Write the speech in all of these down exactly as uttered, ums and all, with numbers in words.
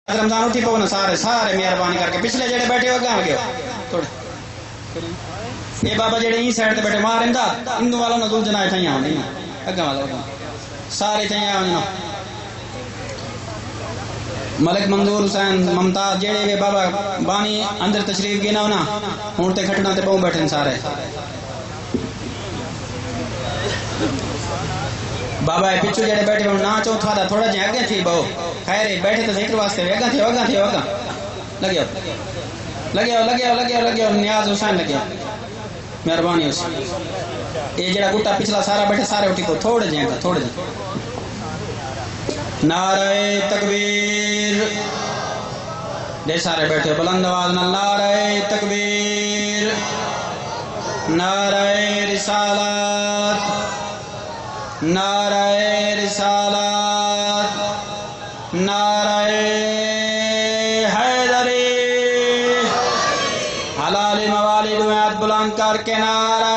رمضان اٹھی پو نا سارے سارے مہربانی کر کے پچھلے جڑے بیٹھے ہو اگاں گے تھوڑے یہ بابا جڑے این سائڈ تے بیٹھے مار رہندا انو والا نہ دو جنائے تھیاں ہوندی اگاں والا سارے تھیاں ہوندی ملک منظور حسین ممتاز جڑے وے بابا بانی اندر تشریف گینا ہونا ہن تے کھٹنا تے پاؤں بیٹھے سارے بابا پچھو جڑے بیٹھے ہو نا چو تھا تھوڑا جہا اگے تھی بہو خیر بیٹھے تو ذکر واسطے اگاں تھی اگاں تھی اگاں لگے لگے لگے لگے لگے نیاز حسین لگے مہربانی اس یہ جڑا گٹا پچھلا سارا بیٹھے سارے اٹھی کو تھوڑے جہاں تھوڑے جہاں نعرہ تکبیر دے سارے بیٹھے بلند آواز نہ نعرہ تکبیر نعرہ رسالت نعرہ رسالت نعرہ حیدری حلال موالد میں ہاتھ بلند کر کے نعرہ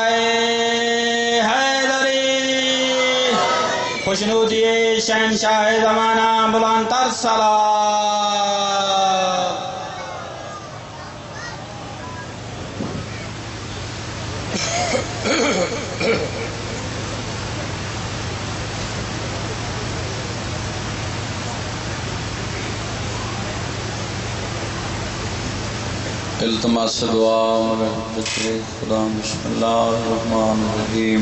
حیدری خوشنودی شہنشاہ زمانہ بلند تر سلام التماس دعا ذکر خدا بسم اللہ الرحمن الرحیم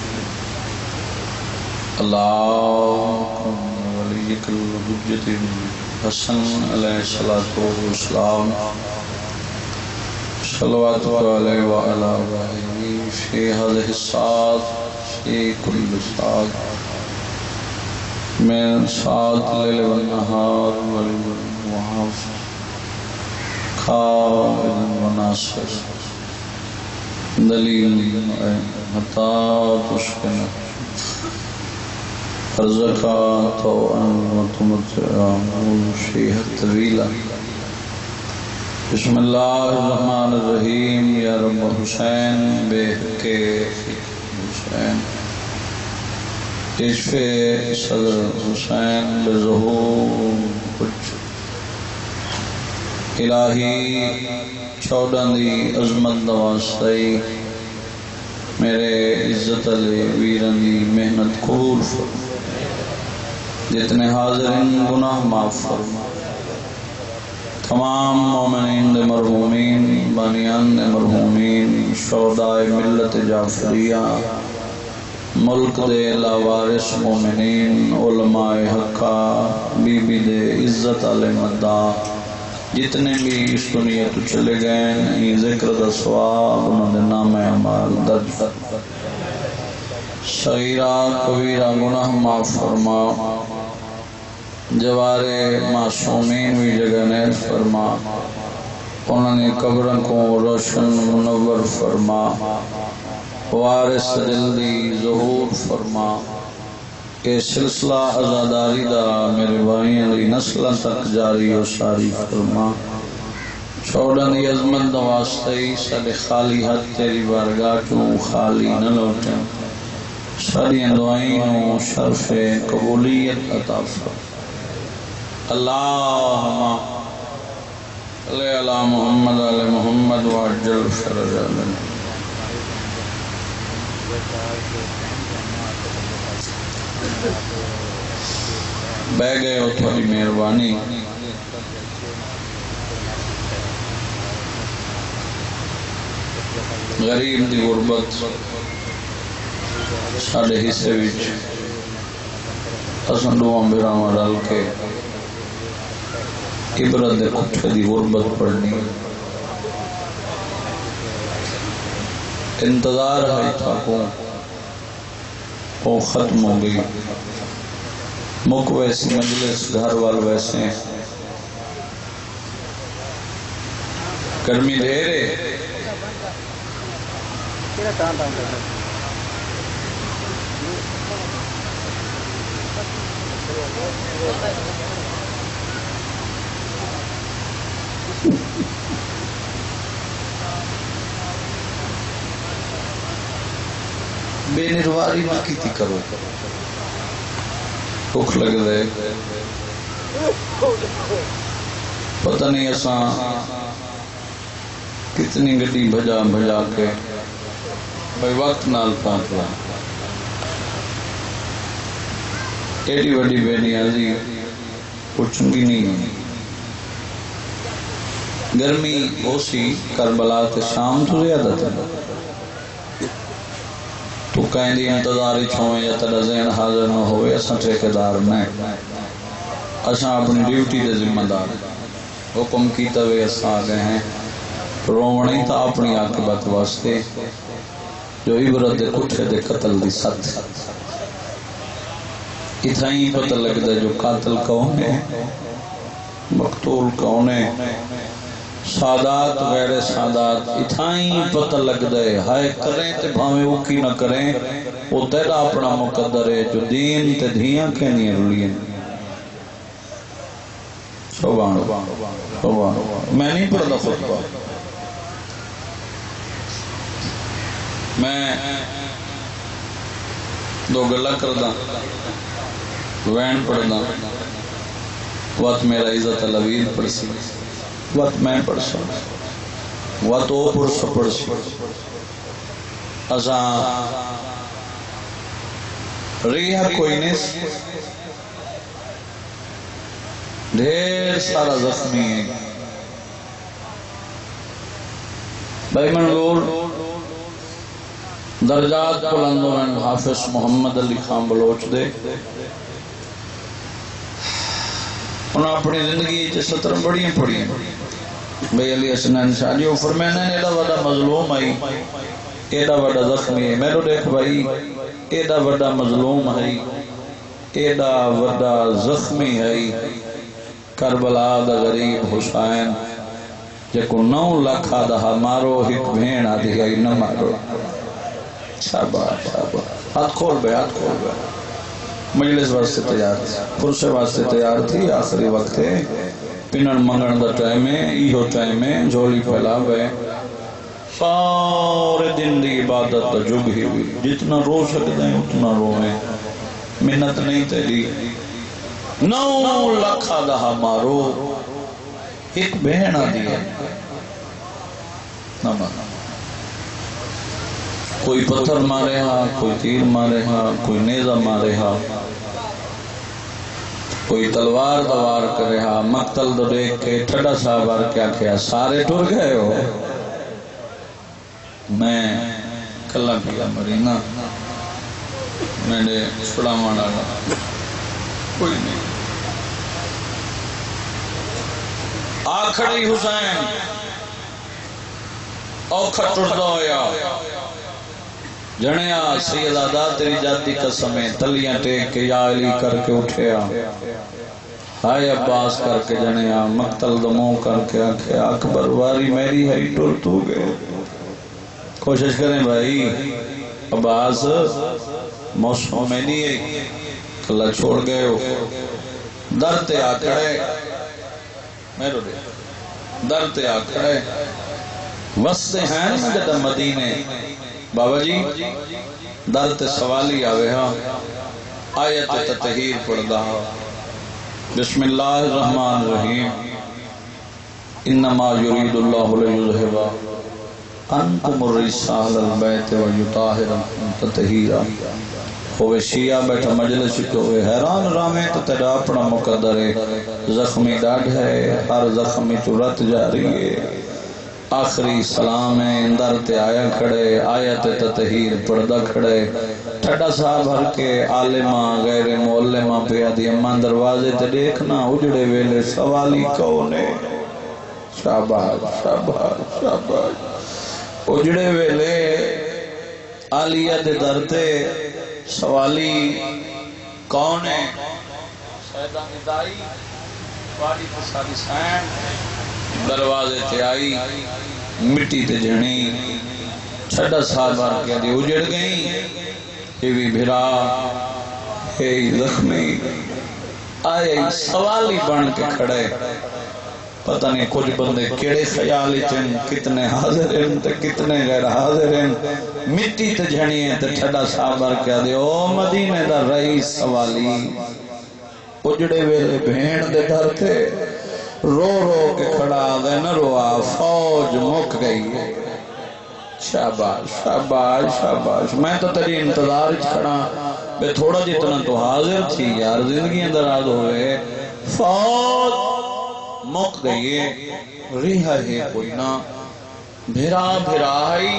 اللہم ولیک الحجت حسن علیہ الصلوۃ والسلام صلوات علیہ وعلی آلہ فی هذه الساعة فی کل ساعة من ساعة اللیل والنہار والمحافظ قائد وناصر دلیل حتی تسکن الزکاة وتمتعه شیئا طویلا بسم اللہ الرحمن الرحیم یا رب حسین بے کے حسین کشف صدر حسین بظہور کچھ الہی چودہ دی عظمت دواسطی میرے عزت علی ویرن دی محنت قبول فرما جتنے حاضرین گناہ معاف فرما تمام مومنین دے مرحومین بانیان دے مرحومین شہداء ملت جعفریہ ملک دے لاوارث مومنین علماء حقہ بی بی دے عزت علی مدہ جتنے بھی اس دنیا تو چلے گئے یہ ذکر دا ثواب انہوں نے نام اعمال درج صغیرہ کبیرہ گناہ معاف فرما جوارے معصومین بھی جگہ نیز فرما انہوں نے قبرن کو روشن منور فرما وارث جلدی ظہور فرما کہ سلسلہ ازاداری دا میرے بھائیاں دی نسلہ تک جاری و ساری فرما چوڑن دی عظمت دا واسطی سارے خالی حد تیری بارگاہ کیوں خالی نہ لوٹیں ساری دعائیں شرف قبولیت عطا فرما اللہم صلی علی محمد علی محمد وعجل فرجنا بہ گئے ہو تھوڑی مہربانی غریب دی غربت ساڑھے حصے وچ اساں دوواں بھراواں رل کے عبرت دے کٹھے دی غربت پڑھنی انتظار ہے تھا کو وہ ختم ہو گئی مک ویسی مجلس گھر وال ویسے گرمی دھیرے بے نرواری نہ کیتی کرو بھوک لگ دے پتہ نہیں اساں کتنی گڈی بھجا بھجا کے بھائی وقت نال پہنچ گیا. ایڈی وڈی بے نیازی کچھ چنگی نہیں. گرمی ہو سی کربلا تے شام تو زیادہ تھا تو کہیں دی انتظار ہی چھوئیں یا تیرا ذہن حاضر نہ ہوئے. اساں ٹھیکیدار نہیں، اساں اپنی ڈیوٹی دے ذمہ دار. حکم کیتا ہوئے اساں آ گئے ہیں رونے تا اپنی عاقبت واسطے جو عبرت دے کٹھے دے قتل دی ست. اتھائی پتہ لگتا جو قاتل کون ہے، مقتول کون ہے، سادات غیر سادات. اتھائی پتہ لگتا ہے ہائے کریں تے بھاویں وہ کی نہ کریں وہ تیرا اپنا مقدر ہے جو دین تے دھیاں کہنی رلین. سبحان سبحان. میں نہیں پڑھتا خطبہ، میں دو گلا کردا وین پڑھدا وقت میرا عزت الویر پڑھ سی وقت میں پڑھ سا وقت او پڑھ سا پڑھ سی. اساں ریحہ کوئی نہیں ڈھیر سارا زخمی ہے. بھائی منظور درجات بلند ہیں. حافظ محمد علی خان بلوچ دے انہوں اپنی زندگی چ ستر بڑی پڑی ہیں. بھائی علی حسنین شاہ جی فرمایا نے ایڈا بڑا مظلوم آئی ایڈا بڑا زخمی ہے. میرے دیکھ بھائی ایڈا بڑا مظلوم ہے ایڈا بڑا زخمی ہے کربلا دا غریب حسین جکو نو لکھا دا مارو ایک بھین آدھی گئی نہ مارو. شاباش شاباش. ہاتھ کھول بے ہاتھ کھول بے. مجلس واسطے تیار تھی پرسے واسطے تیار تھی. آخری وقت ہے پنن منگن دا ٹائم ہے ایہو ٹائم ہے جھولی پھیلا بے. سارے دن دی عبادت دا جگ ہی ہوئی. جتنا رو سکتے ہیں اتنا روئیں. منت نہیں تیری نو لکھا دا مارو ایک بہن آ دی ہے نہ مانا. کوئی پتھر مارے ہاں کوئی تیر مارے ہاں کوئی نیزہ مارے ہاں کوئی تلوار دوار کرے ہاں. مقتل تو دیکھ کے ٹھڈا صاحب آر کیا کیا سارے ٹر گئے ہو. میں کلا کلا مرینا میں نے چھڑا مانا کوئی نہیں. آخری حسین اوکھا ٹردا ہویا جنیا سیدہ تیری جاتی قسمیں تلیاں ٹیک کے یا علی کر کے اٹھیا ہائے عباس کر کے جنیا مقتل دموں کر کے آنکھے اکبر واری میری ہے ٹر تو گئے. کوشش کریں بھائی عباس موسم میں نہیں ہے کلا چھوڑ گئے ہو. در تے آ کھڑے میرے دے در تے آ کھڑے وستے ہیں جدہ مدینے بابا جی در تے سوالی آوے ہاں آیت تطہیر پڑھدا بسم اللہ الرحمن الرحیم انما یرید اللہ لیذہب عنکم الرجس اہل البیت ویطہرکم تطہیرا. ہوئے شیعہ بیٹھا مجلس ہوئے حیران رامیں تو تیرا اپنا مقدر ہے. زخمی ڈاڑھ ہے ہر زخمی تو رت جا رہی ہے. آخری سلام ہے اندر تے آیا کھڑے آیت تطہیر پردہ کھڑے. ٹھڈا صاحب ہر کے عالمہ غیر معلمہ پہ آدھی اماں دروازے تے دیکھنا اجڑے ویلے سوالی کونے. شاباش شاباش شاباش. اجڑے ویلے عالیہ دے درتے سوالی کون ہے سیدہ ندائی والی پساری سین دروازے تے آئی مٹی تے جھنی چھڑا سال بار کیا دی اجڑ گئی. یہ بھی بھرا ہے زخمی آئے سوالی بن کے کھڑے. پتہ نہیں کچھ بندے کیڑے خیالی چن کتنے حاضر ہیں تے کتنے غیر حاضر ہیں. مٹی تے جھنی ہے تے ٹھڈا صاحبر کیا دے او مدینے دا رئیس سوالی اجڑے ویلے بھین دے در تے رو رو کے کھڑا دے نہ روا فوج مک گئی ہے شاباش شاباش شاباش میں تو تیری انتظار کھڑا بے تھوڑا جتنا تو حاضر تھی یار زندگی اندراز ہوئے فوج مک گئی ہے ریحہ ہے کوئی نہ بھیرا بھیرا آئی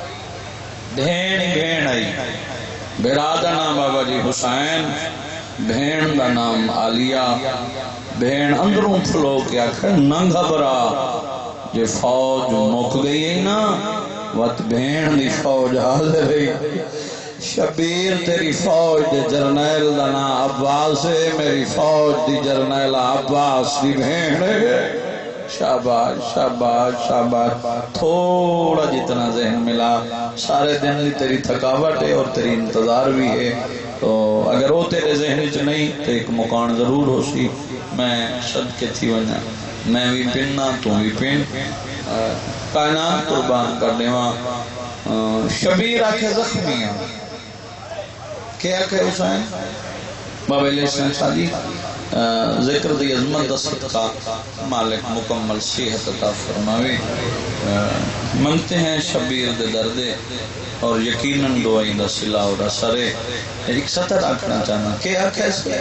بھین بھین آئی بھیرا دا نام بابا جی حسین بھین دا نام عالیہ بھین اندروں پھلو کیا کھڑ نہ گھبرا جے فوج مک گئی ہے نا وقت بھین دی فوج حاضر ہے شبیر تیری فوج دے جرنیل دا نا عباس ہے میری فوج دی جرنیل عباس دی بھین ہے شاباش شاباش شاباش تھوڑا جتنا ذہن ملا سارے دن لی تیری تھکاوٹ ہے اور تیری انتظار بھی ہے تو اگر وہ تیرے ذہن چ نہیں تو ایک مکان ضرور ہو سی میں صدقے تھی وجہ میں بھی پننا تو بھی پن کائنات قربان کر دیواں شبیر آکھے زخمیاں کیا کہ حسین بابا علیہ السلام جی ذکر دی عظمت دا صدقہ مالک مکمل صحت عطا فرماوے منگتے ہیں شبیر دے دردے اور یقیناً دعائی دا صلہ اور اثرے ایک سطر آکھنا چاہنا کیا کیسے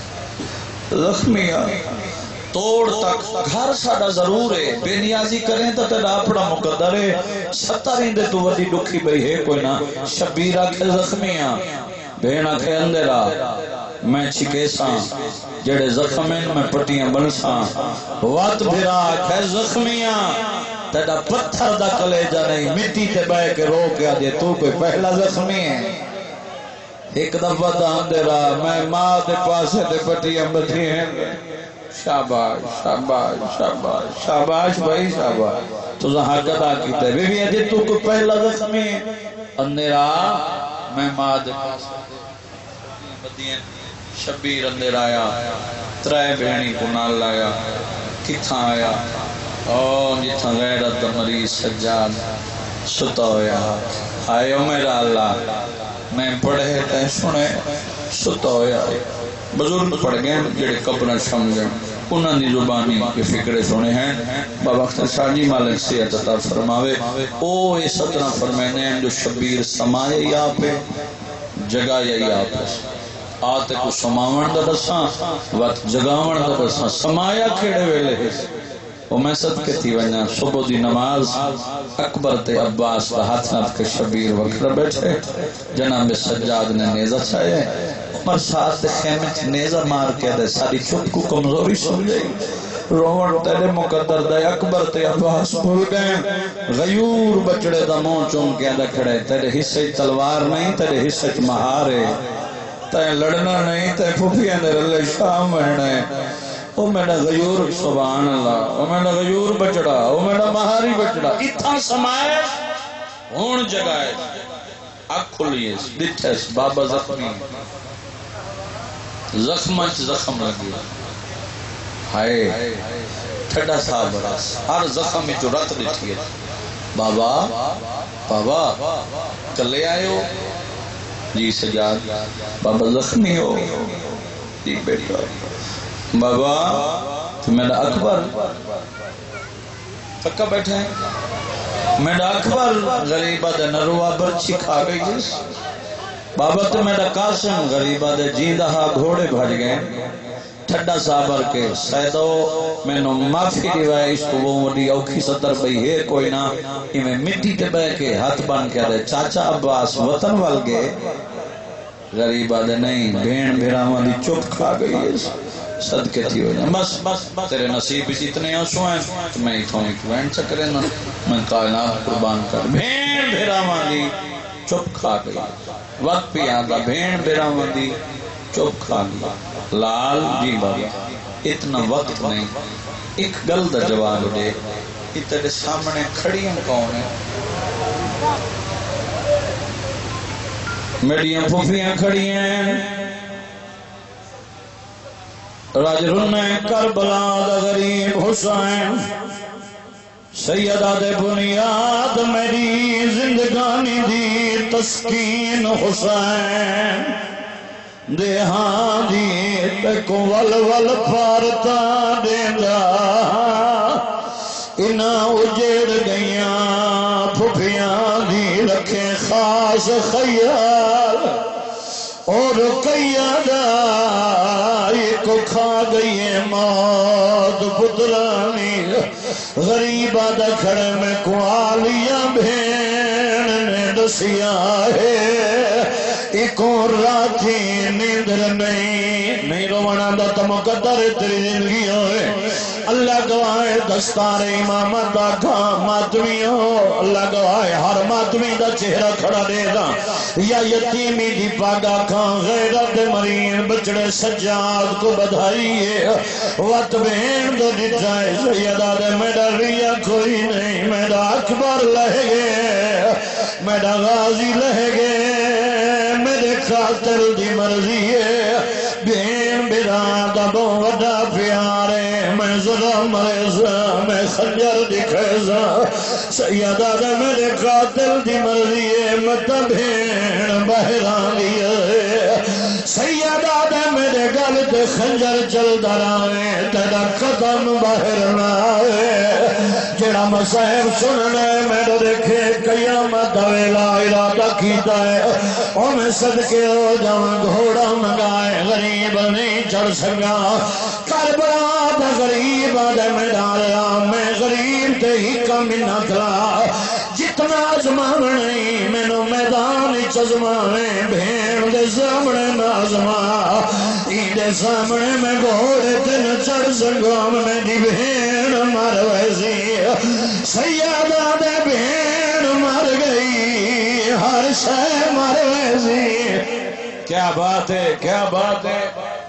زخمیاں توڑ تک گھر ساڑا ضرور ہے بے نیازی کریں تو تیرا اپنا مقدر ہے سترین دے تو ودی دکھی بھئی ہے کوئی نہ شبیر آکھے زخمیاں بھینا کھے اندرا میں چھکیساں جڑے زخمین میں پٹیاں بنساں وات بھرا کھے زخمیاں تیرا پتھر دا کلیجہ نہیں مٹی تے بے کے رو کے آدھے تو کوئی پہلا زخمی ہے ایک دفعہ دا اندرا میں ماں دے پاسے دے پٹیاں بتھی ہیں شاباش شاباش شاباش شاباش بھائی شاباش تو زہاں قدا کی تے بی بی آدھے تو کوئی پہلا زخمی ہے اندرا میں ماں دے پاسے بدین شبیر اندر آیا ترائے بہنی کو نال لایا کتھاں آیا اور جتھاں غیرت مریض سجاد ستا ہویا آئے او میرا اللہ میں پڑھے تے سنے ستا ہویا بزرگ پڑھ گئے جڑے قبرہ شم گئے انہاں دی زبانی کے فکرے سنے ہیں بابا اختر شاہ جی مالک صحت عطا فرماوے او اس طرح فرمانے ہیں جو شبیر سمائے یا پہ جگہ یا پہ آتے کو سماون دا دساں وقت جگاون دا دساں سمایا کھڑے ویلے ہے وہ میں صدقے تھی ونیا صبح دی نماز اکبر تے عباس دا ہاتھ نات کے شبیر وکر بیٹھے جناب سجاد نے نیزہ چھائے عمر ساتھ دے خیمت نیزہ مار کے دے ساری چپ کو کمزوری سن جائی روڑ تیرے مقدر دے اکبر تے عباس بھول گئے غیور بچڑے دا مون چون کے دے کھڑے تیرے حصے تلوار نہیں تیرے حصے مہارے تائیں لڑنا نہیں تائیں پھوپی اندر اللہ شام مرنا ہے او میرا غیور سبحان اللہ او میرا غیور بچڑا او میرا مہاری بچڑا اتھا سمائے ہون جگائے اک کھلیے ڈٹھس بابا زخمی زخمچ زخم لگی ہائے ٹھڑا صاحب راس ہر زخم جو رت ڈٹھی ہے بابا بابا کلے آئے ہو جی سجاد بابا زخمی ہو جی بیٹا بابا تو میرا اکبر تکا بیٹھے ہیں میرا اکبر غریبہ دے نروہ برچی کھا گئی جس بابا تو میرا قاسم غریبہ دے جیندہا گھوڑے بھر گئے ٹھڈا صابر کے سیدو میں نو معافی دیوائے اس کو وہ مڈی اوکھی ستر بھئی ہے کوئی نہ میں مٹی تے بے کے ہاتھ بان کے دے چاچا عباس وطن وال گئے غریبہ دے نہیں بھین بھیرامہ دی چپ کھا گئی ہے صدقے تھی ہو جائے بس بس تیرے نصیب اس اتنے آنسو ہیں تو میں اتھوں ایک وینٹ چکرے نا میں کائنات قربان کر بھین بھیرامہ دی چپ کھا گئی وقت پہ آدھا بھین بھیرامہ دی چپ کھا گئی لال جی بابا اتنا وقت نہیں ایک گل دا جواب دے اتنے سامنے کھڑیاں کون ہیں میڈیاں پھوپیاں کھڑیاں ہیں راج رنہ کربلا دا غریب حسین سیدہ دے بنیاد میری زندگانی دی تسکین حسین دیہاں دی تکو ول ول پارتا دیندا انا اجڑ گئیاں پھپھیاں دی رکھے خاص خیال اور کیا دا ایک کھا گئی ہے موت پترانی غریبہ دا کھڑے میں کوالیا بھین نے دسیا ہے ایکوں راتی نیندر نہیں نہیں رونا دا تو مقدر تیری زندگی ہوئے اللہ گواہ دستار امامت دا کھا ماتمی ہو اللہ گواہ ہر ماتمی دا چہرہ کھڑا دے دا یا یتیمی دی پاگا کھان غیرت مرین بچڑے سجاد کو بدھائیے وقت بین دو نٹھائے سیدہ دے میڈا ریا کوئی نہیں میڈا اکبر لہے گے میڈا غازی لہے گے میرے خاطر دی مرضی ہے بین برادہ بو وڈا پیارے میں ظلم مرزا میں خنجر دکھیزا سیدہ دے میرے قاتل دی مرضی ہے متا بین بہران لیے سیدہ دے میرے گل تے خنجر چل دراوے تیرا قدم باہر نہ آئے جڑا مسائب سننے میرے دیکھے قیامت ویلا ارادہ کیتا ہے او میں صدقے ہو جاؤں گھوڑا منگائے غریب نہیں چڑھ سکا کربلا دا غریب آدھے میں ڈالا میں غریب تے ہی کا منت لا جتنا ازمان نہیں میں نو میدان چزمانے بھین دے سامنے نازما ایدے سامنے میں گھوڑے تے نہ چڑھ سکا میں دی بھین مر ویسی سیادہ دے بھین مر گئی ہر شے مر ویسی کیا بات ہے کیا بات ہے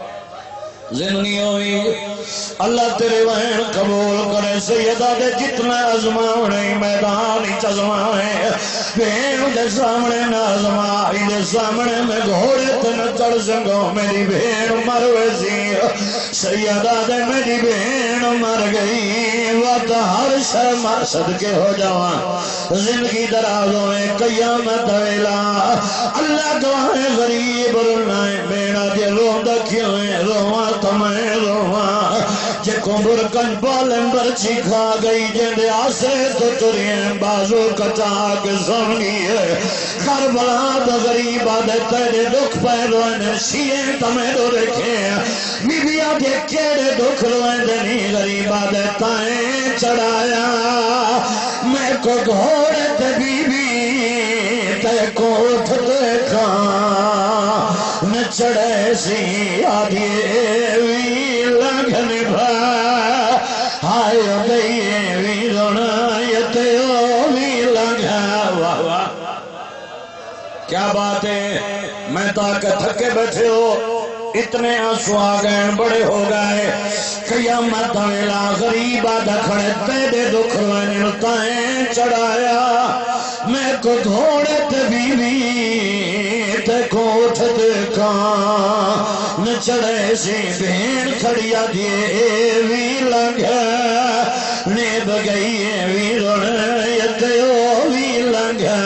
زندگی ہوئی اللہ تیرے وین قبول کرے سیدہ دے جتنا ازمانے میدان چزمانے بین دے سامنے نازمائی دے سامنے میں گھوڑے تن چڑھ سنگو میری بین مر ویسی سیدہ دے میری بین مر گئی وقت ہر شے مر صدقے ہو جاواں زندگی درازوں میں قیامت ویلا اللہ گواہ غریب رنائے بینا دے رو دکھیوں رواں تمہیں رواں جے کمبر کن بالن برچی کھا گئی جے آسے تو ترین بازو کٹا کے سمنی ہے کربلا دا غریبہ دے تیرے دکھ پہلوئے شیئے تمہیں رو رکھے بی بی آدھے کیڑے دکھ روئے دنی غریبہ دے تائیں چڑھایا میں کو گھوڑے تے بی بی تے کو اٹھ دیکھا نہ چڑھے سی آدھیے وی لنگھن بھا ہائے گئیے وی رونایت او وی لنگھا واہ واہ کیا بات ہے میں تاکہ تھکے بیٹھے ہو اتنے آنسو آگئے بڑے ہو گئے قیامت ویلا غریبہ دکھڑے تیرے دکھ روئے نتائیں چڑھایا میں کو گھوڑے تے بیوی تے کوٹھ دیکھا نہ چڑھے سی بین کھڑیا دیے وی لنگا نیب گئی وی رونیت او وی لنگا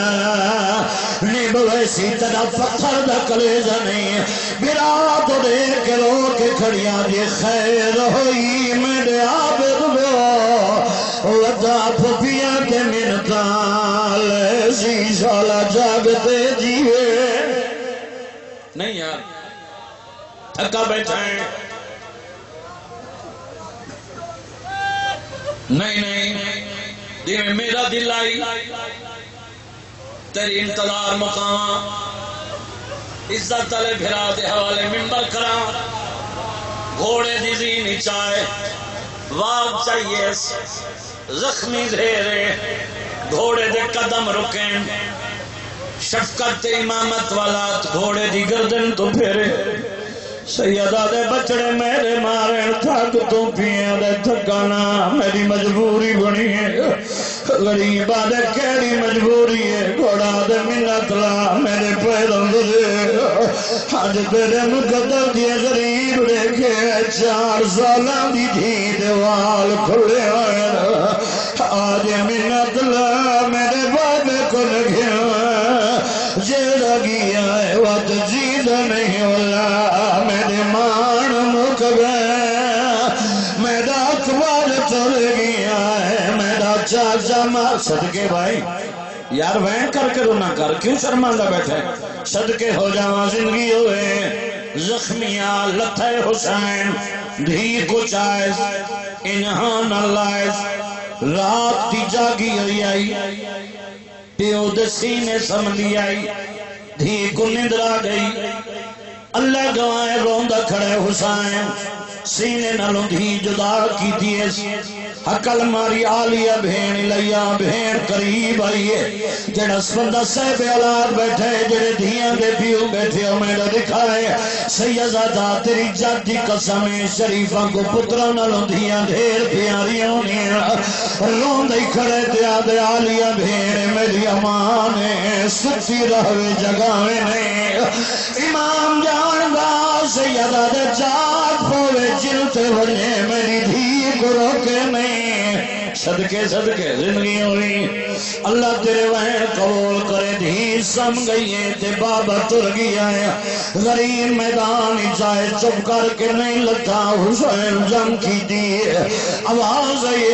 نیب ویسی تدا پتھر دا کلیزہ نہیں برا تو دیکھ رو کے کھڑیا دی خیر ہوئی میرے عابد بو ودا پھپیا کے منتال سی سالا جاگتے جیوے نہیں یار تھکا بیٹھائیں نہیں نہیں دل میرا دل آئی تیری انتظار مقام عزت علی بھرا دے حوالے منبر کرا گھوڑے دی زینی چاہے واگ چاہیے زخمی دھیرے گھوڑے دے قدم رکیں شفقت امامت والا گھوڑے دی گردن تو پھیرے سیدہ دے بچڑے میرے مارے تھک تو پیئے دے تھکانا میری مجبوری بنی ہے غریبہ دے کیڑی مجبوری ہے گھوڑا دے منت لا میرے پیروں دے آج تیرے مقدر دیے غریب دیکھے چار سالاں دی تھی دیوال کھلے آئے آج منت لا میرے بابے کو لگیا جیڑا گیا ہے وقت جید نہیں ہو دا چاک جامع صدقے بھائی یار وین کر کے رونا کر کیوں شرماندہ بیٹھے صدقے ہو جاواں زندگی ہوئے زخمیاں لتھے حسین دھی کو چائز انہان اللہ رات دی جاگی ہوئی آئی پیو دسینے سمندی آئی دھی کو نندرا گئی اللہ گوائے روندہ کھڑے حسین سینے نلوں دھی جدا کی دیس حقل ماری آلیا بھین لیا بھین قریب آئیے جڑا سبندہ سیب علاد بیٹھے جڑے دھیاں دے پیو بیٹھے ہو میں دکھائے سیدہ تیری جاتی قسمیں شریفہ کو پترہ نلوں دھیاں دھیر پیاری ہونی رون دے کھڑے دیا دے آلیا بھین میری امانے ستی رہوے جگاوے نے امام جاندہ سیدہ دے جات پوے جلتے بڑھے میری دھی کو روکے نہیں صدقے صدقے زندگی ہوئی اللہ تیرے وہن قبول کرے دھی سم گئی ہے تے بابا تر گیا ہے غریب میدان چاہے چپ کر کے نہیں لگتا حسین جم کی دی آواز ہے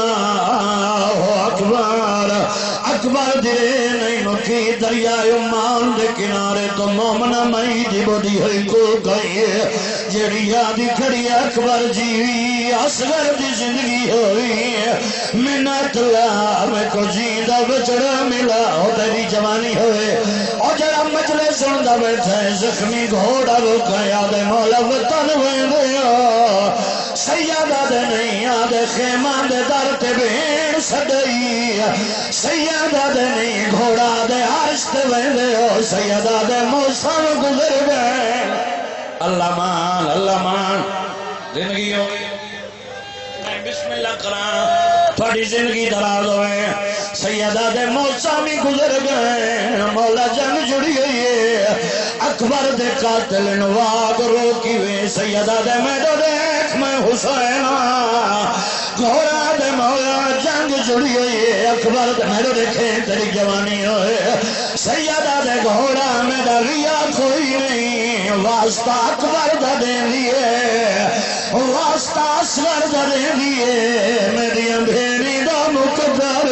اللہ اکبر اکبر دے نہیں مکی دریائے عمان دے کنارے تو مومنہ مئی دی بودی ہوئی کو گئی جڑی یادی کھڑی اکبر جیوی اصغر دی زندگی ہوئی منت اللہ میں کو جیندہ بچڑا ملا ہو تیری جوانی ہوئے اور جڑا مجلے سندہ بیٹھا ہے زخمی گھوڑا روکا یاد مولا وطن ہوئے دیا سیادہ دے نہیں آدھے خیمان دے در تے بھین سڑئی سیادہ دے نہیں گھوڑا دے آشت ہوئے دے سیادہ دے موسم گزر گئے اللہ مان اللہ مان زندگی ہوئی بسم اللہ کران تھوڑی زندگی دراز ہوئے سیدہ دے موسمی گزر گئے مولا جنگ جڑی ہوئی ہے اکبر دے قاتل نواغ روکی ہوئے سیدہ دے میڈو دیکھ میں حسین گھوڑا دے مولا جنگ جڑی ہوئی ہے اکبر دے میڈو دیکھیں تیری جوانی ہوئے سیدہ دے گھوڑا میڈا ریا کوئی نہیں واسطہ اکبر دا دے لیے واسطہ اسور دا دے لیے میری اندھیری دا مقدر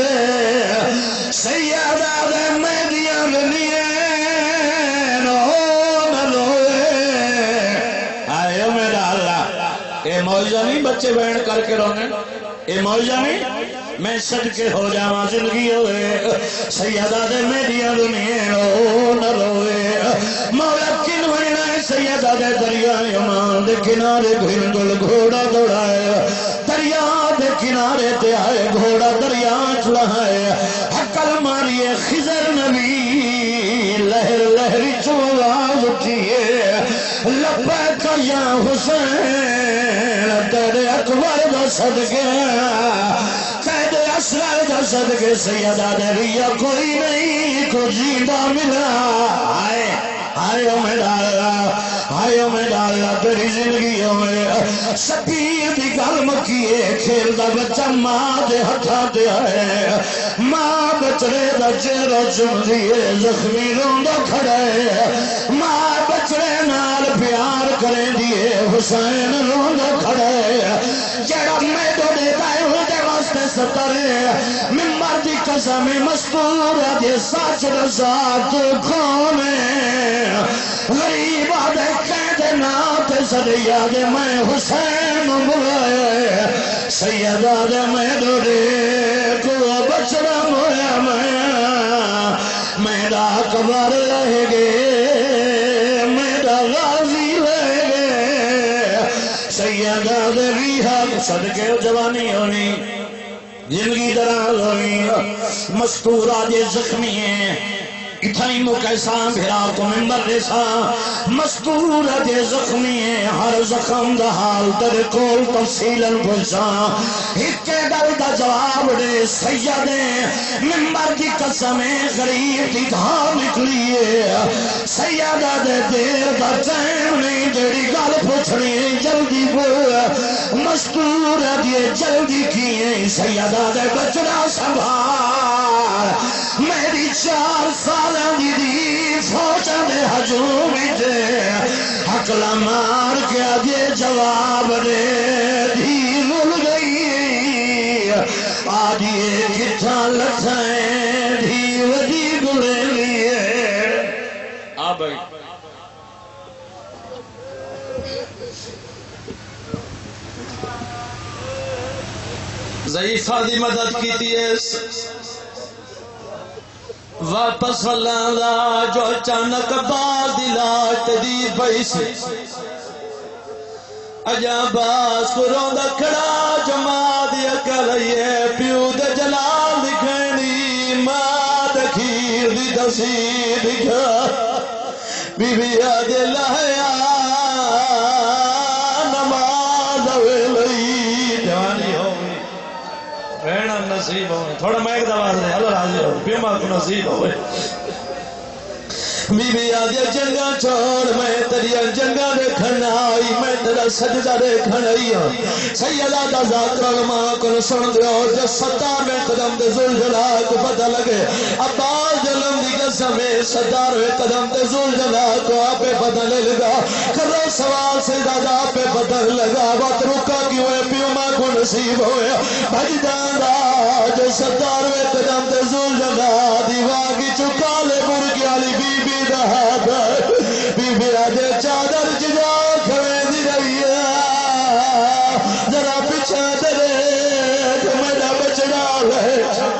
سیدہ دے میری اندھیری نو نلوے آئے میرا اللہ اے موجہ نہیں بچے بہن کر کے رونے اے موجہ نہیں میں صدقے ہو جاواں زندگی ہوئے سیدہ دے میری اندھیری نو نلوے مولا کن ہوئے سیدہ دے دریا یمان دے کنارے گھنگل گھوڑا دوڑائے دریا دے کنارے تے آئے گھوڑا دریا چلائے حقل ماریے خضر نبی لہر لہری چواز اٹھئے لبیک یا حسین تیرے اکبر دا صدقے تیرے اسرار دا صدقے سیدہ دے ریا کوئی نہیں کو جیندہ ملا آئے آئے میرا اللہ آئے میرا اللہ تیری زندگی میں شبیر دی گل مکیے کھیل دا بچہ ماں دے ہتھا دے آئے ماں بچڑے دا چہرہ چم دیئے زخمی روندہ کھڑے ماں بچڑے نال پیار کریں دیئے حسین روندہ کھڑے جڑا میں دو دیتا ہے ہوں دے واسطے سترے ممبر دی قسم مستور دے ساچ رزاق کھونے غریب آدھے قید نات صدیہ دے میں حسین ملائے سیدہ دے میں دوڑے کو بچڑا مویا میں میرا اکبر لے گے میرا غازی لے گے سیدہ دے ریحہ صدقے جوانی ہونی زندگی دراز ہوئی مستور آجے زخمی ہیں اتھائی مکیسان بھیرا کو ممبر ریسا مستور دے زخمی ہیں ہر زخم دا حال در کول تفصیلن پوچھا ہکے گل دا جواب دے سیدیں ممبر دی قسمیں غریب دی دھار نکلیے سیدہ دے دیر دا چین نہیں جڑی گل پوچھنی جلدی بول مستور دے جلدی کیے سیدہ دے بچڑا سنبھال میری چار سال دی دی فوجہ دے حجوم دے حقلہ مار کے دے جواب دے دھی رول گئی آج یہ کتھا لٹھائیں دھی وجی گلے لیے آ بھائی ضعیفہ دی مدد کی تیئے واپس اللہ جو اچانک باز دلاٹ دی پیسی اجا باز کو روندہ کھڑا جمع دیا کلئیے پیو دے جلال دکھنی ماں دکھیر دی دسی دکھا بی بی آدھے لہیا نماز ہوئے لئی جوانی ہوئی بہنہ نصیب ہوئے تھوڑا میں ایک دواز دے اللہ راضی ہوئے بیمہ کو نصیب ہوئے بی بی آدھے جنگا چھوڑ میں تیریا جنگا دیکھنا آئی میں تیرا سجدہ دیکھنا آئی سیدہ دا ذات علماء کو سن دے اور جو ستار میں قدم دے ذل جلال کو پتہ لگے عباس جلم دی قسم میں ستار میں قدم دے ذل جلال کو آپ پتہ لے لگا کرو سوال سے زیادہ آپ پتہ لگا وقت رکا کیوں ہے پیو ماں کو نصیب ہوئے بھج جاندہ جو ستار میں قدم دے ذل جلال دیواگی چکا لے برگی علی بی بی بی بی آدھے چادر ججا کھوے دی رہی ہے ذرا پچھا درے تو میرا بچڑا لے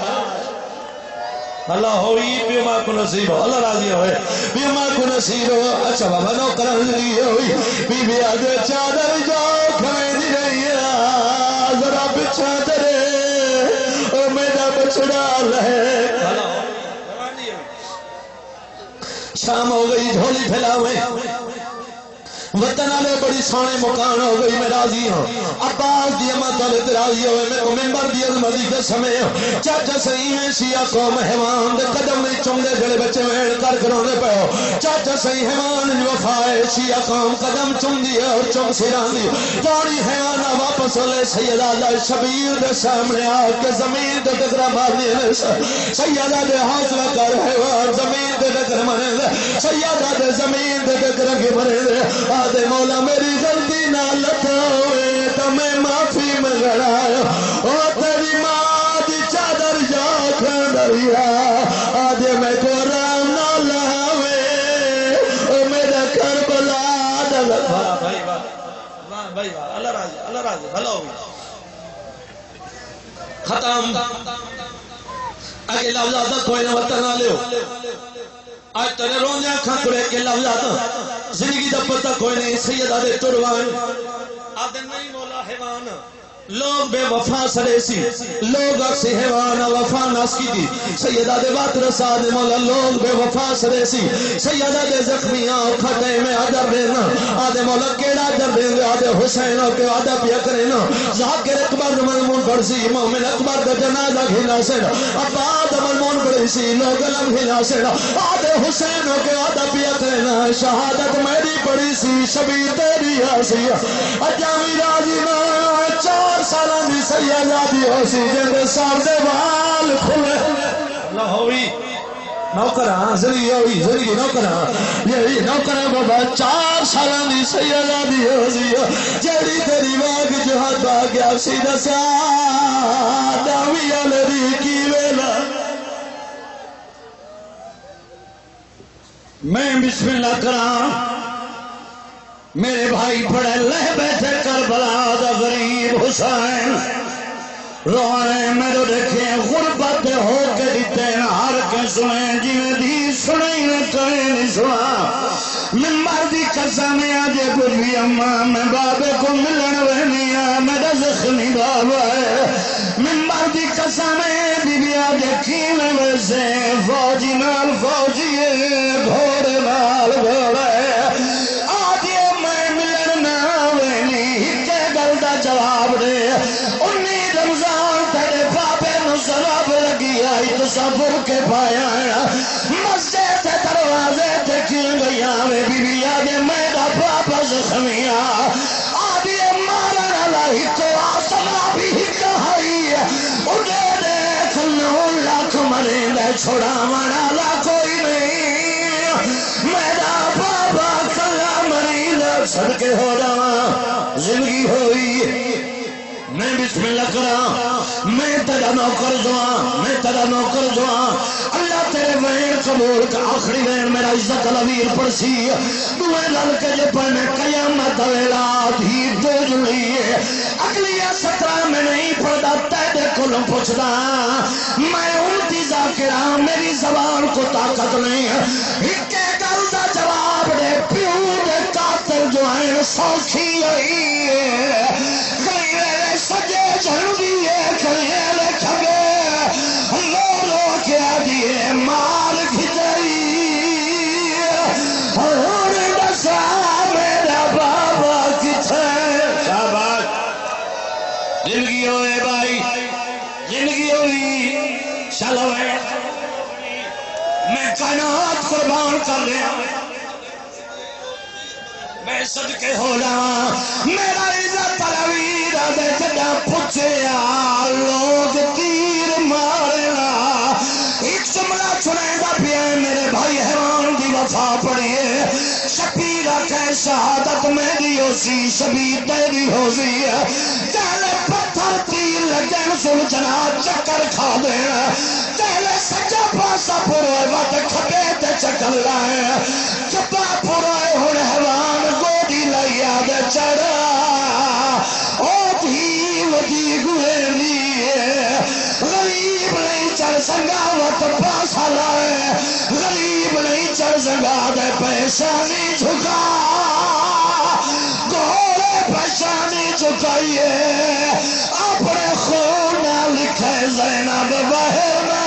اللہ ہوئی بی ماں کو نصیب ہو اللہ راضی ہوئے بی ماں کو نصیب ہو اچھا بابا نو کرم لی ہوئی بی بی آدھے چادر جا کھوے دی رہی ہے ذرا پچھا درے تو میرا بچڑا لے شام ہو گئی جھولی پھیلاوے وطن آلے بڑی سانے مکان ہو گئی میں راضی ہوں عباس دی امت والے راضی ہوئے میں کو ممبر دی عظمتی کے سمے چاچا صحیح ہے شیعہ قوم حیوان دے قدم نہیں چوندے جڑے بچے وین کر کرونے پہ ہو چاچا صحیح حیوان وفائے شیعہ قوم قدم چوندی ہے اور چوم سیران دی توڑی حیوانہ واپس لے سیدہ اللہ شبیر دے سامنے آ کے زمین دے ٹکرا مارنی ہے سیدہ دے حوصلہ کر حیوان زمین دے ٹکر مرے دے سیدہ دے زمین دے ٹکر کے مرے دے آدھے مولا میری غلطی نہ لٹھوئے تو میں معافی منگڑایا اور تیری ماں دی چادر جا کھڑیا آدھے میں کو رام نہ لہوے اور میرا کربلا دلت واہ بھائی واہ بھائی واہ اللہ راضی اللہ راضی بھلا ہوئی ختم اگے لفظات کوئی نہ وطن نہ لیو آج تیرے روندے آنکھاں کھڑے کے لفظات زندگی دا پتہ کوئی نہیں سیدہ دے ٹروان آدھے نہیں مولا حیوان لوگ بے وفا سرے سی لوگ اکسی حیوان وفا ناس کی دی سیدہ دے بات رسا دے مولا لوگ بے وفا سرے سی سیدہ دے زخمیاں کھٹے میں عجب دینا آدھے مولا کیڑا عجب دیں گے آدھے حسین کے عجب پیا کرنا ذاکر اکبر ملمون پڑسی مومن اکبر دا جنازہ گھنا سینا عباد ملمون پڑسی لوگ علم گھنا سینا آدھے حسین کے عجب پیا کرنا شہادت میری پڑی سی شبیر تیری آسی اجامی راضی میں چار سالان دی سیدہ دی ہو سی جن سامنے وال کھلے اللہ ہوئی نوکران زندگی ہوئی زندگی نوکران یہی نوکران بابا چار سالان دی سیدہ دی ہو سی جیڑی تیری واگ جہاد باگیا سیدہ سا داوی علی کی ویلا میں بسم اللہ کران میرے بھائی پڑھے لہ بیٹھے کربلا دا غریب حسین روئے میرے دیکھے غربت ہو کے دیتے ہر کے سنے جنہیں دی سنیں نے کہیں نہیں سنا ممبر دی قسم آجے بجوی اماں میں بابے کو ملن وینیا میرا زخمی بابا ہے ممبر دی قسم بی بی آجے کھیلے ویسے فوجی نال فوجی گھوڑے نال گھوڑے جواب دے انی رمضان تیرے بابے نو سراب لگی آئی تو سفر کے پایا مسجد تے دروازے تے کیوں گئی آوے بی بی آگے میرا بابا زخمیا آدھی مارن اللہ کو آسمہ بھی کہائی اڑے دیکھ نو لاکھ مرین دے چھوڑا مانا لا کوئی نہیں میرا بابا کلا مرین صدقے ہو جانا زندگی ہوئی میں بسم بسم اللہ کرا میں تیرا نوکر جو ہاں میں تیرا نوکر جو ہاں اللہ تیرے وین قبول کا آخری وین میرا عزت الویر پڑسی دوئے لل کے جے پڑھنے قیامت ویلا دھی دو جلی اگلی سترہ میں نہیں پڑھتا تیرے کلوں پوچھتا میں الٹی ذاکرہ میری زبان کو طاقت نہیں ہکے گل دا جواب دے پیو دے قاتل جو ہیں سوکھی ہوئی غیرے سجے جھنڈیے کھڑے کھگے لو لو کیا دیے مار کھجائی اور دسا میرا بابا کچھے شاباش زندگی ہوئے بھائی زندگی ہوئی چلو میں کائنات قربان کر رہا میں صدقے ہو جاواں میرا عزت الویر دے جڑا پوچھیا لوگ تیر مارنا ایک جملہ سنے گا پیا میرے بھائی حیوان دی وفا پڑھیے شبیر کہ شہادت میری ہو سی شبیر تیری ہو سی چہلے پتھر تیر لگن سن جنا چکر کھا دے چہلے سجا پاسا پروئے وقت کھبے تے چکر لائے چپا پروئے ہن حیوان گوڑی لیا دے چڑھا او دھی ودی گویلی غریب نہیں چڑھ سنگا وقت پاسا لائے غریب نہیں چڑھ سنگا دے پیشانی جھکا گھوڑے پیشانی جھکائیے اپنے خون نہ لکھے زینب باہر نہ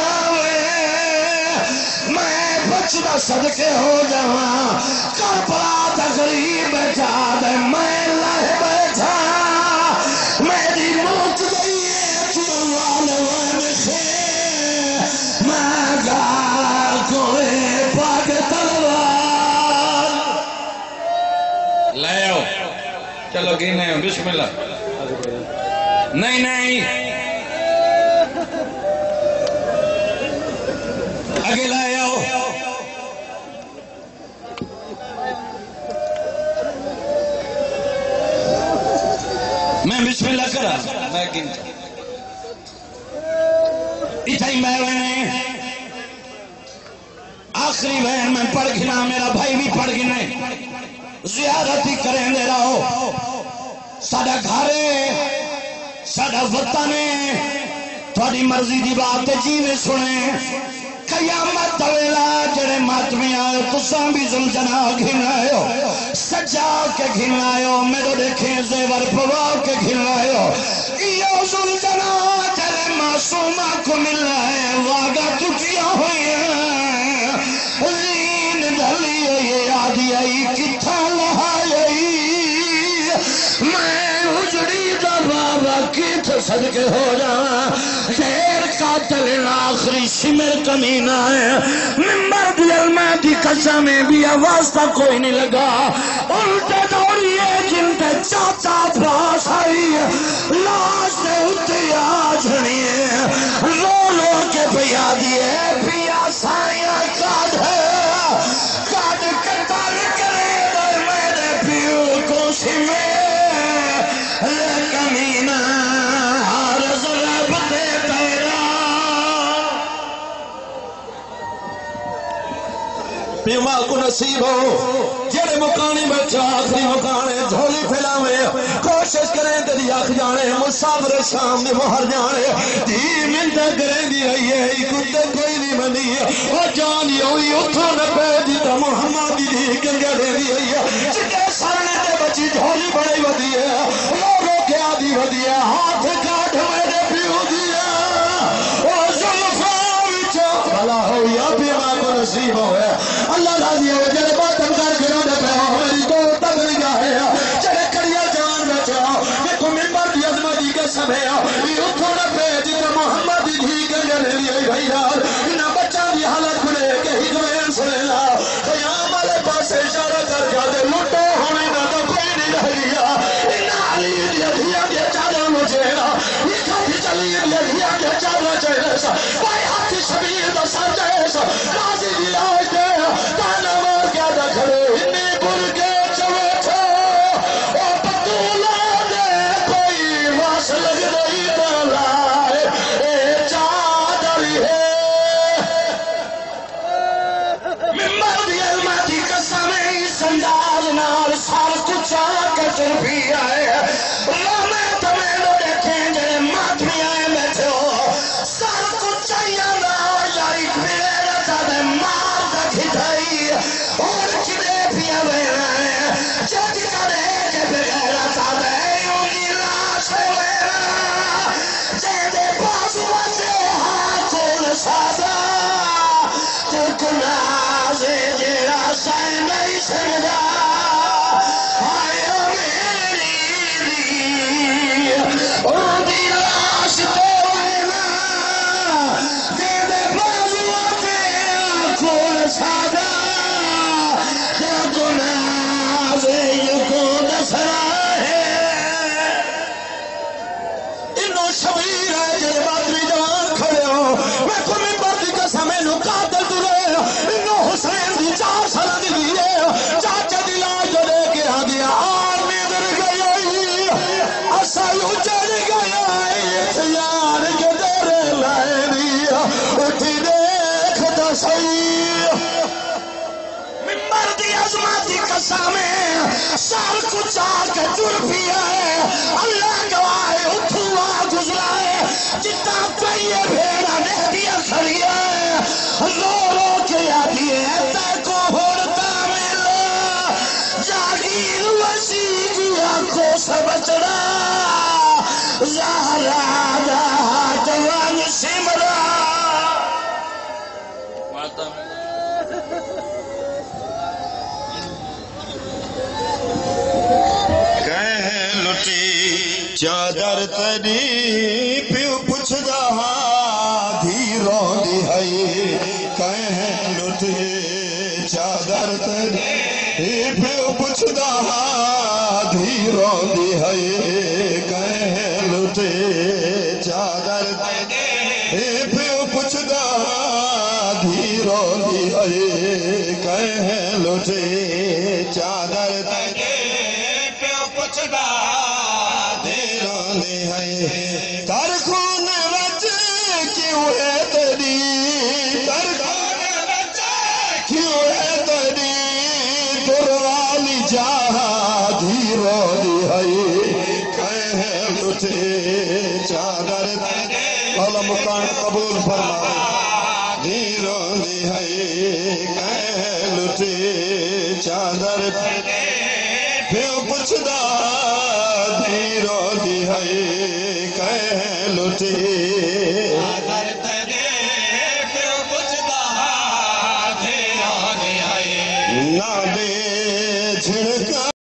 میں بچنا صدقے ہو جاواں کربلا دا غریب بیٹھا دے میں لہ بیٹھا میری موت گئی چوال ونخے میں گا کوئے پاک تلوار لے آؤ چلو گینے بسم اللہ نہیں نہیں آگے لائے آؤ میں بسم اللہ کرا میں گنتا اتھائی میں وینے آخری وین میں پڑھ گنا میرا بھائی بھی پڑھ گنے زیارتی کریں دے رہو ساڑھا گھارے ساڑھا وطنے تھوڑی مرضی دی بات جیوے سنے قیامت ویلا جڑے ماتمی آئے تساں بھی زلجنا گھن آئے ہو سجا کے گھن آئے ہو میرے دیکھیں زیور پوا کے گھن آئے ہو یہ زلجنا جڑے معصومہ کو مل رہے واگا چکیاں ہوئی ہیں زین دھلی یہ آدھی آئی کتھا لہائی میں اجڑی دا بابا کت صدقے ہو جاواں دیر قاتل آخری شمر کمینہ ہے ممبر دی علماء دی قسمیں بھی واسطہ کوئی نہیں لگا الٹے دوڑیے جن تے چاچا پاس آئی لاش دے اتے آجھنیے لو لو کے پیا دیے پیا سائیاں کاد ہے کاد کتال کرے دے میرے پیو کو سمیں کمینہ ہر ضرب دے تیرا پیما کو نصیب ہو جڑے مکانی بیٹھا آخری مکانے جھولی پھیلاوے کوشش کریں تیری آخ جانے مسافر شام نے مہر جانے دی منتہ کریں دی رہی ہے کتے کوئی نہیں بنی وہ جانی ہوئی اتھو نہ پیدی تا محمد دی کنگے دے دی رہی ہے چکے سارنے دے بچی جھولی بڑی ودی ہے لوگوں کے آدھی ودی ہے ہاتھ کاٹ میرے پیو دیا وہ ظلفہ وچا بھلا ہو یا پیما کو نصیب ہو ہے اللہ راضی ہے جڑے باتم کر کے روڈے پہ ہو میری تو تک نہیں جائے جڑے کڑیا جان بیٹھے ہو دیکھو ممبر دی عظمتی کے سبھے ہو یہ اتھو نہ پہ جیتا محمد دی دھی کے جلے لیے بھائی یار انہا بچہ دی حالت کھلے کہ ہی دوین سنے لا قیام والے پاس اشارہ کر جاتے لوٹو ہونے نہ تو کوئی نہیں رہ لیا انہا علی دی ادھیا دی چادر مجھے یہ کھاتی چلی دی ادھیا دی چادر چاہے سا بھائی ہاتھی شبیر دا سر جائے سا رازی دی لاش دے تانا مار کیا دا کھڑے انہیں بر کے چوے تھے او پتولا دے کوئی واس لگ رہی भी आए मैं तुम्हें तो देखें जे मत भी आए बैठे हो सब कुछ चाहिए ना यारी फिरे रता मार का खिठाई और किधे भी आवे जज करे के बगैर रता उनकी लाश है जेदे बाजू से हाथों सादा ते गुनाज़े जेड़ा साए नहीं सकदा हाय मेरी दी उनकी लाश ते वैना जेदे बाजू से हाथों सादा ते गुनाज़े को दसरा शबीर है जेरे बादरी जवान खड़े हो मैं को मिंबर दी कसम नु कादल तुले इनो हुसैन दी चार साल दी है चाचा दी लाश जो लेके आ गया आर्मी दर गई असा उजड़ गया यार के दर लानी उठ देख तो सही मिंबर दी अजमत दी कसम साल कुछ आके जुड़ भी है अल्लाह गवाह उठुआ गुजरा है जितना चाहिए भेड़ा ने दिया खड़िया रो रो के आती है को होता मिला जागीर वसी की आंखों से बचड़ा ज़हरा दा जवान सिमरा चादर तरी प्यू पुछदा धीरो दिहाई कह लुटे चादर तरी प्यू पुछदा धीरो दिहाई कह लुटे चादर तरी प्यू पुछदा धीरो दिहाई कह लुटे चादर तरी प्यू पुछदा तर खून बच क्यों है तेरी तर खून बच क्यों है तेरी दुर्वाली जहा धीरो दिहाई कह लुटे चादर वाला मुकाम कबूल फरमा धीरो दिहाई कह लुटे चादर फिर पुछदा धीरो दिहाई कह लुटे चादर तरे फिर पुछदा धीरो दिहाई ना दे झिड़क